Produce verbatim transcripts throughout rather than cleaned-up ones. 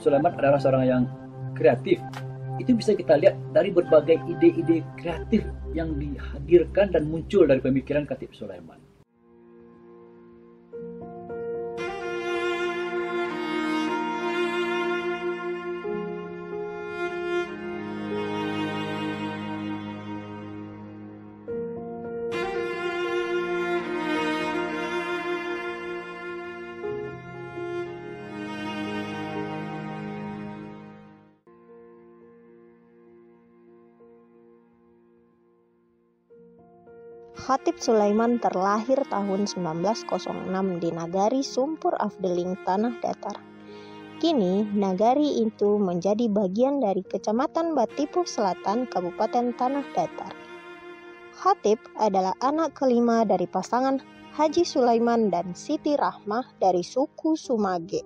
Sulaiman adalah seorang yang kreatif. Itu bisa kita lihat dari berbagai ide-ide kreatif yang dihadirkan dan muncul dari pemikiran Khatib Sulaiman. Khatib Sulaiman terlahir tahun sembilan belas nol enam di Nagari Sumpur Afdeling, Tanah Datar. Kini, Nagari itu menjadi bagian dari Kecamatan Batipuh Selatan, Kabupaten Tanah Datar. Khatib adalah anak kelima dari pasangan Haji Sulaiman dan Siti Rahmah dari suku Sumage.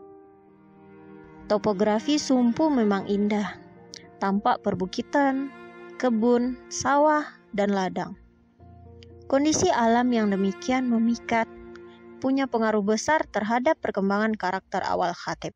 Topografi Sumpu memang indah, tampak perbukitan, kebun, sawah, dan ladang. Kondisi alam yang demikian memikat punya pengaruh besar terhadap perkembangan karakter awal Khatib.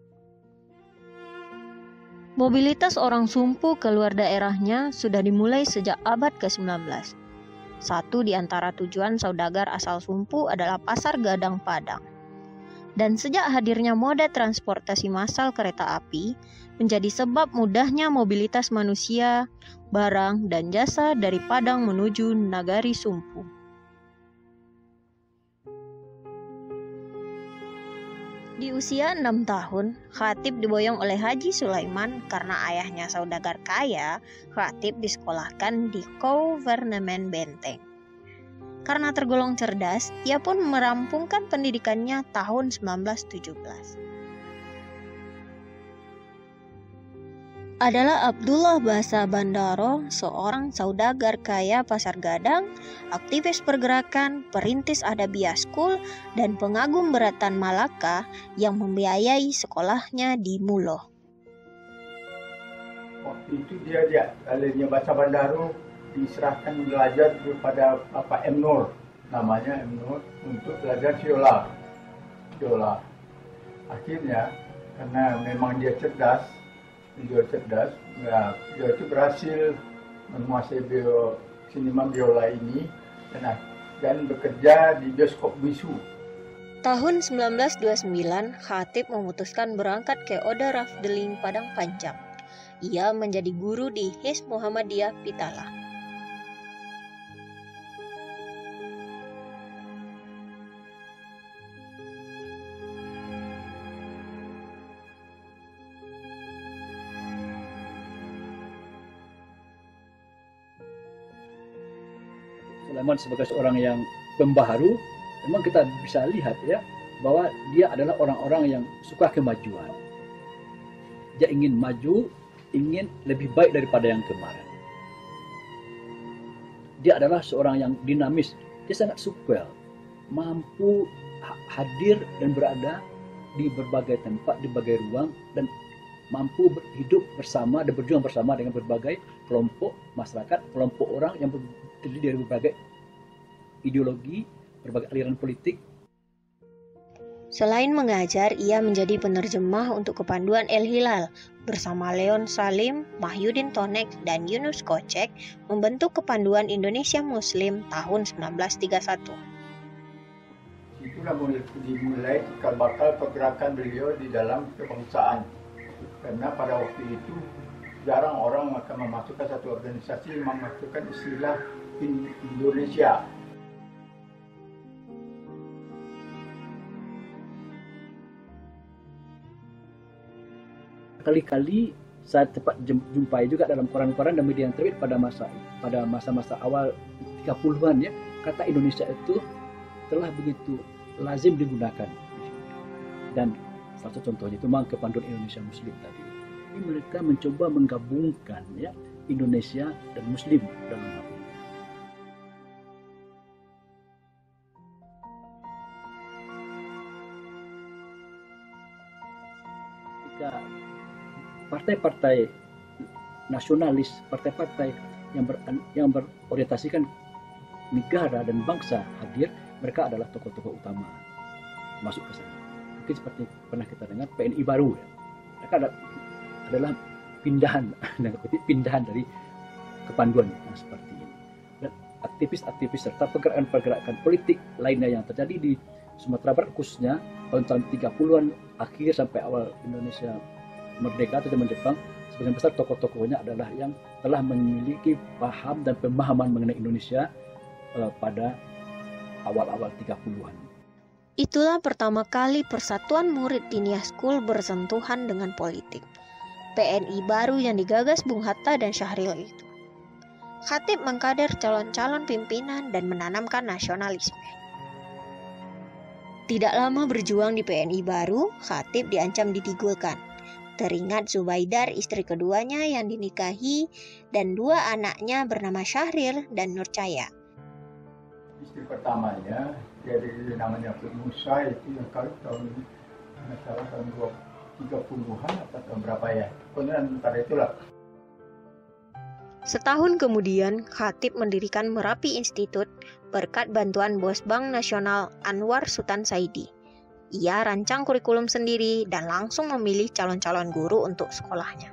Mobilitas orang Sumpu keluar daerahnya sudah dimulai sejak abad kesembilan belas. Satu di antara tujuan saudagar asal Sumpu adalah Pasar Gadang Padang. Dan sejak hadirnya moda transportasi massal kereta api, menjadi sebab mudahnya mobilitas manusia, barang, dan jasa dari Padang menuju Nagari Sumpu. Di usia enam tahun, Khatib diboyong oleh Haji Sulaiman karena ayahnya saudagar kaya. Khatib disekolahkan di Gouvernement Benteng. Karena tergolong cerdas, ia pun merampungkan pendidikannya tahun sembilan belas tujuh belas. Adalah Abdullah Basa Bandaro, seorang saudagar kaya Pasar Gadang, aktivis pergerakan, perintis Adabiyah School, dan pengagum beratan Malaka yang membiayai sekolahnya di Mulo. Waktu itu dia dia alirnya Basa Bandaro diserahkan belajar kepada Bapak M. Nur, namanya M. Nur, untuk belajar viola. Viola. Akhirnya, karena memang dia cerdas, dia cerdas, ya, dia itu berhasil menguasai bio, sinema biola ini dan, dan bekerja di bioskop Bisu. Tahun sembilan belas dua puluh sembilan, Khatib memutuskan berangkat ke Oda Rafdeling Padang Panjang. Ia menjadi guru di Hizb Muhammadiyah Pitala. Sulaiman sebagai seorang yang pembaharu, memang kita bisa lihat ya bahwa dia adalah orang-orang yang suka kemajuan. Dia ingin maju, ingin lebih baik daripada yang kemarin. Dia adalah seorang yang dinamis, dia sangat supel, mampu hadir dan berada di berbagai tempat, di berbagai ruang, dan mampu hidup bersama dan berjuang bersama dengan berbagai kelompok masyarakat, kelompok orang yang terdiri dari berbagai ideologi, berbagai aliran politik. Selain mengajar, ia menjadi penerjemah untuk kepanduan El Hilal bersama Leon Salim, Mahyudin Tonek, dan Yunus Kocek membentuk Kepanduan Indonesia Muslim tahun sembilan belas tiga puluh satu. Itulah dimulai cikal bakal pergerakan beliau di dalam kebangsaan. Karena pada waktu itu jarang orang akan memasukkan satu organisasi memasukkan istilah Indonesia. Kali-kali saya cepat jumpai juga dalam koran-koran dan media yang terbit pada masa pada masa-masa awal tiga puluhan ya, kata Indonesia itu telah begitu lazim digunakan. Dan salah satu contohnya itu memang Kepanduan Indonesia Muslim tadi. Ini mereka mencoba menggabungkan ya Indonesia dan Muslim dalam hal ini. Ketika partai-partai nasionalis, partai-partai yang ber, yang berorientasikan negara dan bangsa hadir, mereka adalah tokoh-tokoh utama masuk ke sana. Mungkin seperti pernah kita dengar P N I baru ya. P mereka adalah pindahan, pindahan dari kepanduan yang seperti ini. Dan aktivis-aktivis serta pergerakan-pergerakan politik lainnya yang terjadi di Sumatera Barat khususnya tahun-tahun tiga puluhan akhir sampai awal Indonesia merdeka atau zaman Jepang, sebagian besar tokoh-tokohnya adalah yang telah memiliki paham dan pemahaman mengenai Indonesia uh, pada awal-awal tiga puluhan. Itulah pertama kali Persatuan Murid Dinia School bersentuhan dengan politik. P N I baru yang digagas Bung Hatta dan Syahril itu. Khatib mengkader calon-calon pimpinan dan menanamkan nasionalisme. Tidak lama berjuang di P N I baru, Khatib diancam ditigulkan. Teringat Zubaidar, istri keduanya yang dinikahi, dan dua anaknya bernama Syahril dan Nurcaya. Istri pertamanya, jadi namanya Musa itu yang kali tahun masalah tahun tiga puluhan atau tahun berapa ya? Pokoknya antara itulah. Setahun kemudian, Khatib mendirikan Merapi Institute berkat bantuan Bos Bank Nasional Anwar Sultan Saidi. Ia rancang kurikulum sendiri dan langsung memilih calon-calon guru untuk sekolahnya.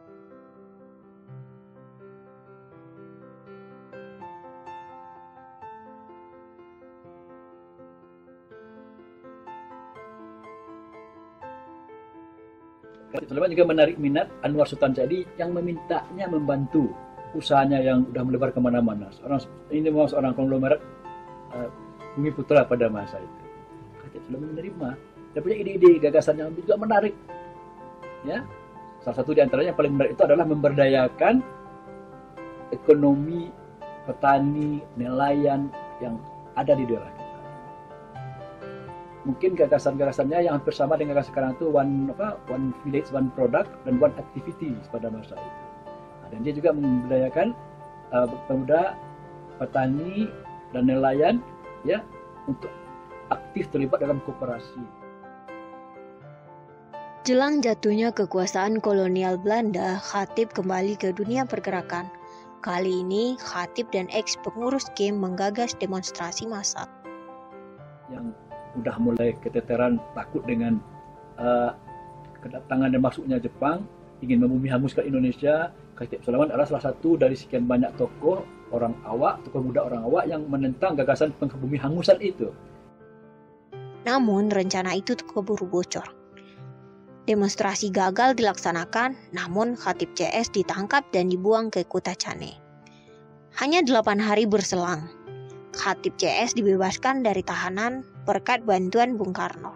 Sulaiman juga menarik minat Anwar Sultan Saidi yang memintanya membantu usahanya yang sudah melebar kemana-mana. Seorang ini memang seorang konglomerat uh, Bumi Putra pada masa itu. Khatib Sulaiman menerima. Dia punya ide-ide, gagasan yang juga menarik. Ya, salah satu di antaranya yang paling menarik itu adalah memberdayakan ekonomi petani, nelayan yang ada di daerah kita. Mungkin gagasan-gagasannya yang hampir sama dengan gagasan sekarang itu one apa one village one product dan one activity pada masa itu. Nah, dan dia juga memberdayakan uh, pemuda petani dan nelayan ya untuk aktif terlibat dalam koperasi. Jelang jatuhnya kekuasaan kolonial Belanda, Khatib kembali ke dunia pergerakan. Kali ini, Khatib dan ex-pengurus K I M menggagas demonstrasi massal. Yang udah mulai keteteran takut dengan uh, kedatangan dan masuknya Jepang, ingin membumi hanguskan Indonesia. Khatib Sulaiman adalah salah satu dari sekian banyak tokoh orang awak, tokoh muda orang awak yang menentang gagasan pengebumi hangusan itu. Namun rencana itu keburu bocor. Demonstrasi gagal dilaksanakan, namun Khatib C S ditangkap dan dibuang ke Kota Cane. Hanya delapan hari berselang, Khatib C S dibebaskan dari tahanan berkat bantuan Bung Karno.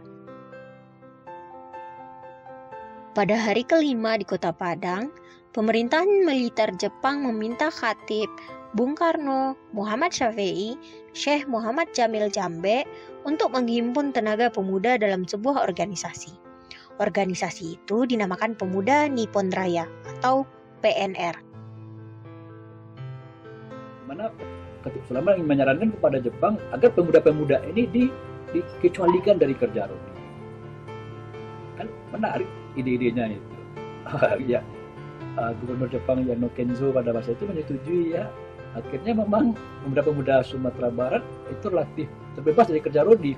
Pada hari kelima di Kota Padang, pemerintahan militer Jepang meminta Khatib, Bung Karno, Muhammad Syafi'i, Syekh Muhammad Jamil Jambe untuk menghimpun tenaga pemuda dalam sebuah organisasi. Organisasi itu dinamakan Pemuda Nippon Raya atau P N R. Mana Khatib Sulaiman menyarankan kepada Jepang agar pemuda-pemuda ini di, dikecualikan dari kerja rodi. Kan menarik ide-idenya itu. Ya, uh, Gubernur Jepang Yano Kenzo pada masa itu menyetujui ya. Akhirnya memang pemuda-pemuda Sumatera Barat itu relatif terbebas dari kerja rodi.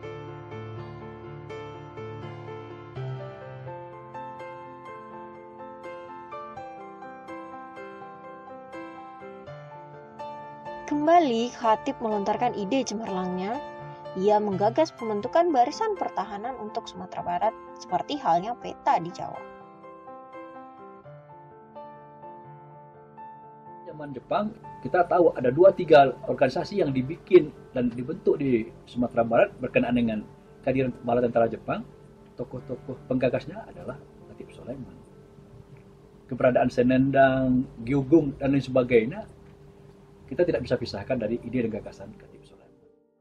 Kembali, Khatib melontarkan ide cemerlangnya. Ia menggagas pembentukan barisan pertahanan untuk Sumatera Barat, seperti halnya peta di Jawa. Zaman Jepang, kita tahu ada dua tiga organisasi yang dibikin dan dibentuk di Sumatera Barat berkenaan dengan kehadiran bala tentara Jepang. Tokoh-tokoh penggagasnya adalah Khatib Sulaiman. Keberadaan Senendang, Gyugung, dan lain sebagainya, kita tidak bisa pisahkan dari ide dan gagasan Khatib Sulaiman.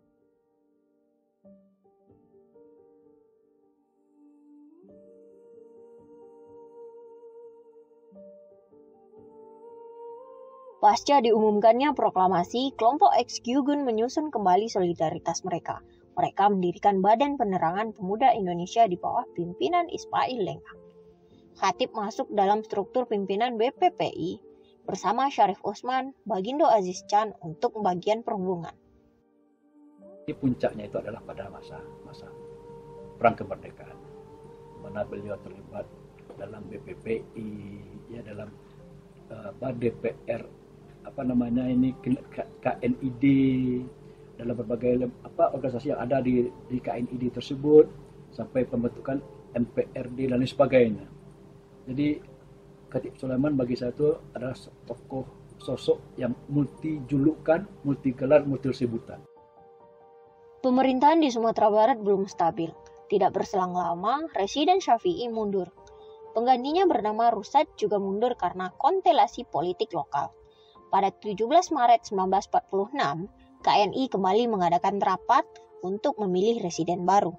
Pasca diumumkannya proklamasi, kelompok ex-Gyugun menyusun kembali solidaritas mereka. Mereka mendirikan Badan Penerangan Pemuda Indonesia di bawah pimpinan Ismail Lengkang. Khatib masuk dalam struktur pimpinan B P P I bersama Syarif Usman, Bagindo Aziz Chan untuk bagian perhubungan. Ini puncaknya itu adalah pada masa masa perang kemerdekaan, mana beliau terlibat dalam B P P I, ya dalam uh, apa D P R, apa namanya ini K N I D, dalam berbagai apa organisasi yang ada di, di K N I D tersebut, sampai pembentukan M P R D dan lain sebagainya. Jadi Khatib Sulaiman bagi saya itu adalah tokoh sosok yang multi julukan, multi gelar, multi sebutan. Pemerintahan di Sumatera Barat belum stabil. Tidak berselang lama, Residen Syafi'i mundur. Penggantinya bernama Rusad juga mundur karena konstelasi politik lokal. Pada tujuh belas Maret seribu sembilan ratus empat puluh enam, K N I kembali mengadakan rapat untuk memilih residen baru.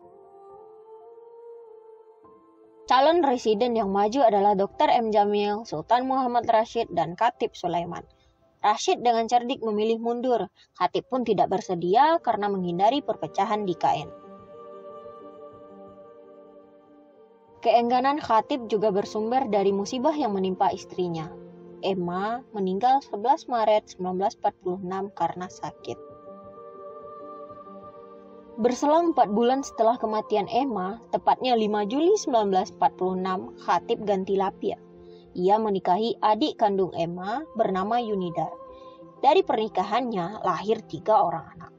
Calon residen yang maju adalah Doktor M. Jamil, Sultan Muhammad Rashid, dan Khatib Sulaiman. Rashid dengan cerdik memilih mundur, Khatib pun tidak bersedia karena menghindari perpecahan di K N I. Keengganan Khatib juga bersumber dari musibah yang menimpa istrinya. Emma meninggal sebelas Maret seribu sembilan ratus empat puluh enam karena sakit. Berselang empat bulan setelah kematian Emma, tepatnya lima Juli seribu sembilan ratus empat puluh enam, Khatib ganti lapia. Ia menikahi adik kandung Emma bernama Yunidar. Dari pernikahannya lahir tiga orang anak.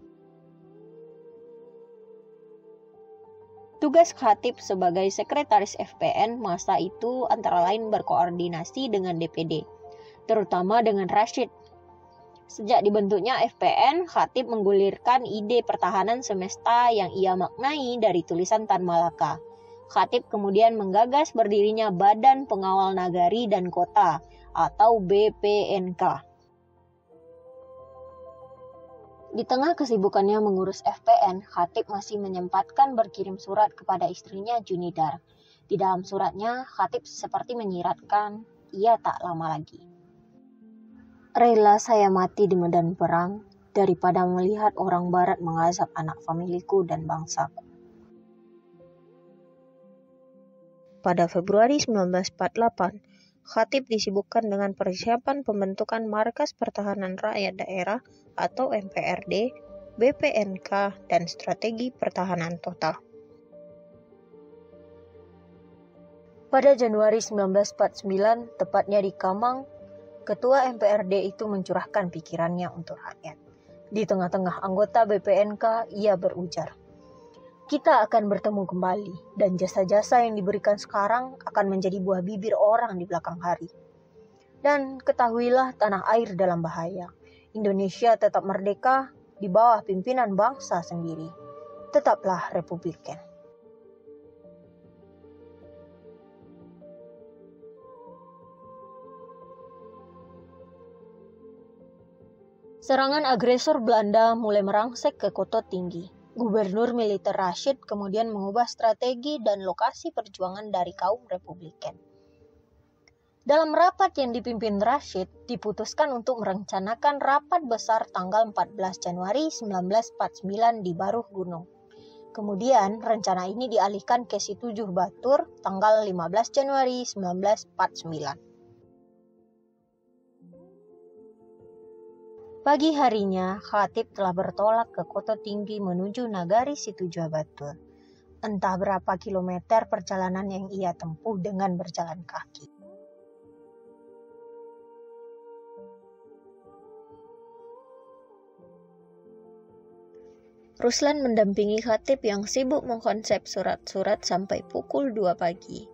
Tugas Khatib sebagai sekretaris F P N masa itu antara lain berkoordinasi dengan D P D, terutama dengan Rashid. Sejak dibentuknya F P N, Khatib menggulirkan ide pertahanan semesta yang ia maknai dari tulisan Tan Malaka. Khatib kemudian menggagas berdirinya Badan Pengawal Nagari dan Kota atau B P N K. Di tengah kesibukannya mengurus F P N, Khatib masih menyempatkan berkirim surat kepada istrinya Junidar. Di dalam suratnya, Khatib seperti menyiratkan, ia tak lama lagi. Rela saya mati di medan perang daripada melihat orang barat mengazab anak familiku dan bangsaku. Pada Februari seribu sembilan ratus empat puluh delapan, Khatib disibukkan dengan persiapan pembentukan Markas Pertahanan Rakyat Daerah atau M P R D, B P N K, dan Strategi Pertahanan Total. Pada Januari seribu sembilan ratus empat puluh sembilan, tepatnya di Kamang, Ketua M P R D itu mencurahkan pikirannya untuk rakyat. Di tengah-tengah anggota B P N K, ia berujar, "Kita akan bertemu kembali, dan jasa-jasa yang diberikan sekarang akan menjadi buah bibir orang di belakang hari. Dan ketahuilah tanah air dalam bahaya. Indonesia tetap merdeka di bawah pimpinan bangsa sendiri. Tetaplah Republikan." Serangan agresor Belanda mulai merangsek ke Kota Tinggi. Gubernur militer Rashid kemudian mengubah strategi dan lokasi perjuangan dari kaum Republikan. Dalam rapat yang dipimpin Rashid, diputuskan untuk merencanakan rapat besar tanggal empat belas Januari seribu sembilan ratus empat puluh sembilan di Baruh Gunung. Kemudian, rencana ini dialihkan ke Situjuh Batur tanggal lima belas Januari seribu sembilan ratus empat puluh sembilan. Pagi harinya, Khatib telah bertolak ke Kota Tinggi menuju Nagari Situjuh Batur. Entah berapa kilometer perjalanan yang ia tempuh dengan berjalan kaki. Ruslan mendampingi Khatib yang sibuk mengkonsep surat-surat sampai pukul dua pagi.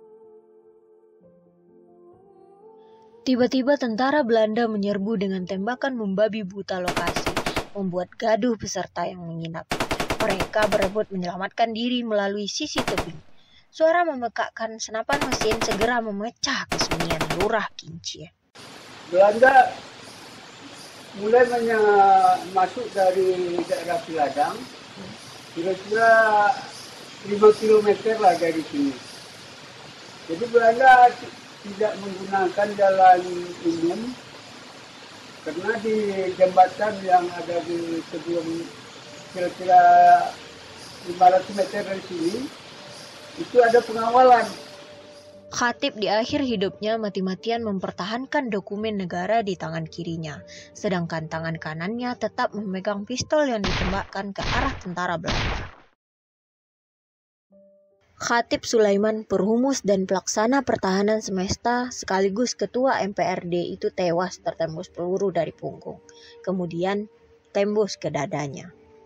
Tiba-tiba tentara Belanda menyerbu dengan tembakan membabi buta lokasi, membuat gaduh peserta yang menginap. Mereka berebut menyelamatkan diri melalui sisi tebing. Suara memekakkan senapan mesin segera memecah kesunyian Lurah Kincir. Belanda mulai menya- masuk dari daerah Ciladang, kira-kira lima kilometer lah dari sini. Jadi Belanda tidak menggunakan jalan umum karena di jembatan yang ada di sebelum kira-kira lima ratus meter dari sini itu ada pengawalan. Khatib di akhir hidupnya mati-matian mempertahankan dokumen negara di tangan kirinya, sedangkan tangan kanannya tetap memegang pistol yang ditembakkan ke arah tentara Belanda. Khatib Sulaiman, perhumus dan pelaksana pertahanan semesta sekaligus ketua M P R D itu tewas tertembus peluru dari punggung, kemudian tembus ke dadanya.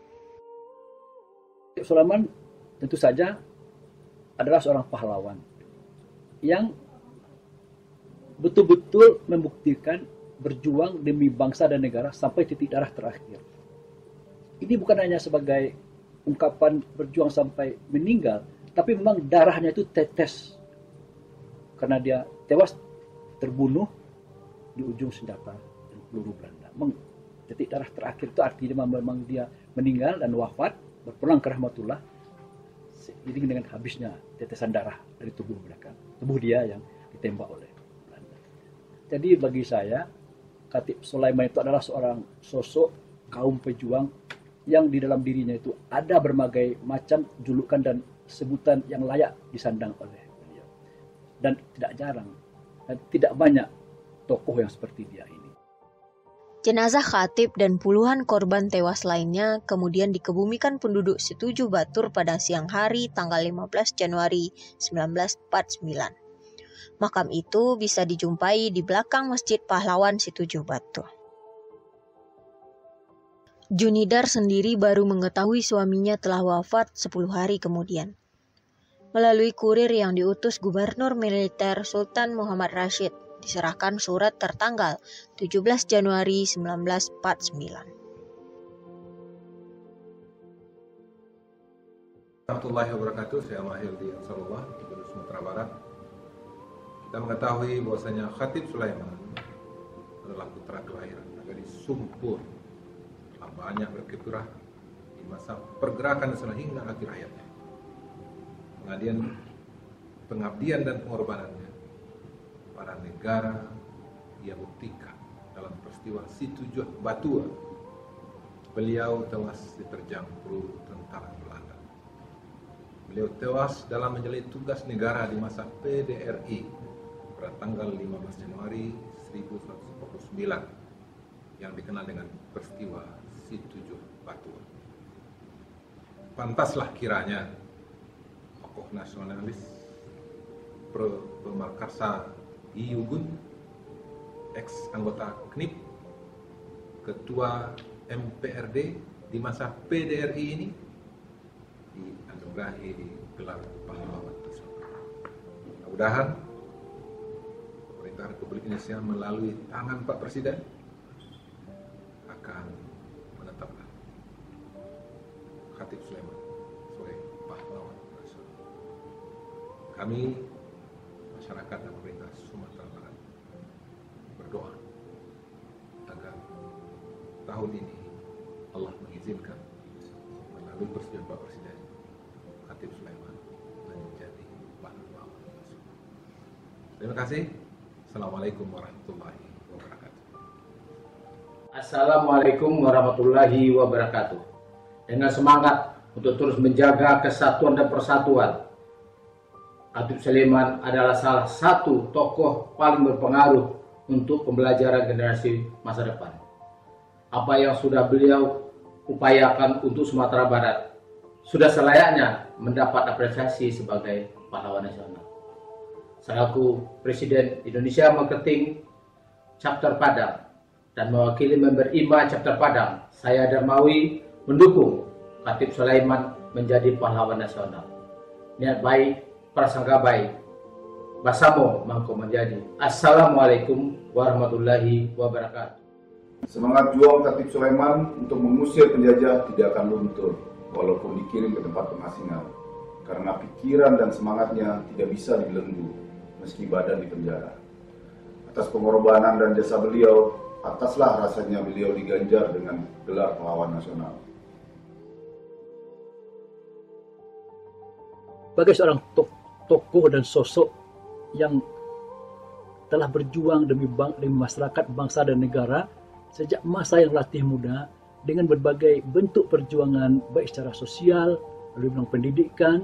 Khatib Sulaiman tentu saja adalah seorang pahlawan yang betul-betul membuktikan berjuang demi bangsa dan negara sampai titik darah terakhir. Ini bukan hanya sebagai ungkapan berjuang sampai meninggal, tapi memang darahnya itu tetes karena dia tewas terbunuh di ujung senjata dan peluru Belanda. Memang titik darah terakhir itu artinya memang dia meninggal dan wafat, berpulang ke rahmatullah seiring dengan habisnya tetesan darah dari tubuh mereka, tubuh dia yang ditembak oleh Belanda. Jadi bagi saya, Khatib Sulaiman itu adalah seorang sosok kaum pejuang yang di dalam dirinya itu ada berbagai macam julukan dan sebutan yang layak disandang oleh beliau. Dan tidak jarang, dan tidak banyak tokoh yang seperti dia ini. Jenazah Khatib dan puluhan korban tewas lainnya kemudian dikebumikan penduduk Situju Batur pada siang hari tanggal lima belas Januari seribu sembilan ratus empat puluh sembilan. Makam itu bisa dijumpai di belakang Masjid Pahlawan Situju Batur. Junidar sendiri baru mengetahui suaminya telah wafat sepuluh hari kemudian. Melalui kurir yang diutus Gubernur Militer Sultan Muhammad Rashid, diserahkan surat tertanggal tujuh belas Januari seribu sembilan ratus empat puluh sembilan. Warahmatullahi wabarakatuh. Saya Mahir di Ansarullah, Gubernur Sumatera Barat. Kita mengetahui bahwasanya Khatib Sulaiman adalah putra kelahiran dari Sumpur. Telah banyak berkiprah di masa pergerakan nasional hingga akhir hayatnya. Pengabdian, pengabdian dan pengorbanannya pada negara ia buktikan dalam peristiwa Situju Batua. Beliau tewas diterjang peluru tentara Belanda. Beliau tewas dalam menjalani tugas negara di masa P D R I pada tanggal lima belas Januari seribu sembilan ratus empat puluh sembilan yang dikenal dengan peristiwa Situju Batua. Pantaslah kiranya tokoh nasionalis Pemarkarsa Iyugun, ex anggota K N I P, ketua M P R D di masa P D R I ini dianugerahi gelar pahlawan tersebut. Mudah-mudahan pemerintah Republik Indonesia melalui tangan Pak Presiden akan menetapkan Khatib Sulaiman sebagai pahlawan nasional. Kami masyarakat dan pemerintah Sumatera Barat berdoa agar tahun ini Allah mengizinkan melalui persetujuan Pak Presiden Khatib Sulaiman menjadi pahlawan nasional. Terima kasih. Assalamualaikum warahmatullahi wabarakatuh. Assalamualaikum warahmatullahi wabarakatuh. Dengan semangat untuk terus menjaga kesatuan dan persatuan, Khatib Sulaiman adalah salah satu tokoh paling berpengaruh untuk pembelajaran generasi masa depan. Apa yang sudah beliau upayakan untuk Sumatera Barat sudah selayaknya mendapat apresiasi sebagai pahlawan nasional. Selaku Presiden Indonesia Marketing Chapter Padang dan mewakili member I M A Chapter Padang, saya Darmawi mendukung Khatib Sulaiman menjadi pahlawan nasional. Niat baik, prasangka baik, basamo mangko menjadi. Assalamualaikum warahmatullahi wabarakatuh. Semangat juang Khatib Sulaiman untuk mengusir penjajah tidak akan luntur walaupun dikirim ke tempat pengasingan, karena pikiran dan semangatnya tidak bisa dibelenggu meski badan di penjara. Atas pengorbanan dan jasa beliau, ataslah rasanya beliau diganjar dengan gelar pahlawan nasional. Sebagai seorang tokoh dan sosok yang telah berjuang demi, bang, demi masyarakat, bangsa dan negara sejak masa yang relatif muda dengan berbagai bentuk perjuangan baik secara sosial, melalui bidang pendidikan,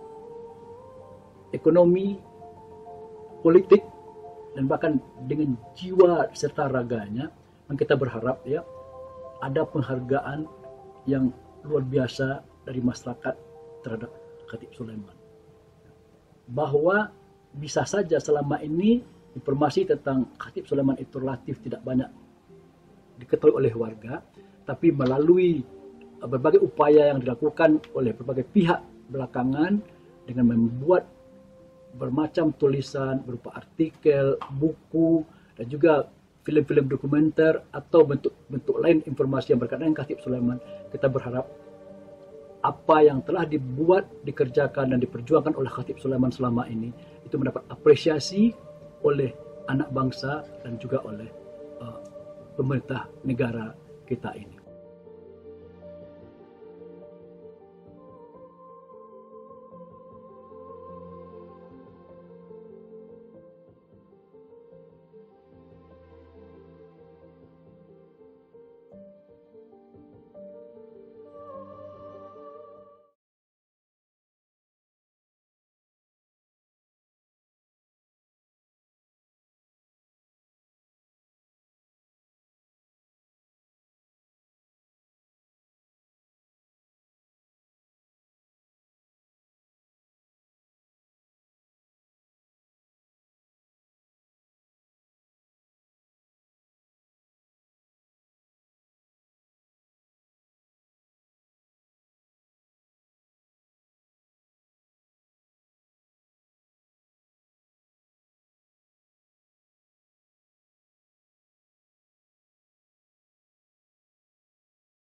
ekonomi, politik, dan bahkan dengan jiwa serta raganya, yang kita berharap ya ada penghargaan yang luar biasa dari masyarakat terhadap Khatib Sulaiman. bahwa bisa saja selama ini informasi tentang Khatib Sulaiman itu relatif tidak banyak diketahui oleh warga, tapi melalui berbagai upaya yang dilakukan oleh berbagai pihak belakangan dengan membuat bermacam tulisan berupa artikel, buku, dan juga film-film dokumenter atau bentuk-bentuk lain informasi yang berkaitan dengan Khatib Sulaiman, kita berharap apa yang telah dibuat, dikerjakan, dan diperjuangkan oleh Khatib Sulaiman selama ini itu mendapat apresiasi oleh anak bangsa dan juga oleh uh, pemerintah negara kita ini.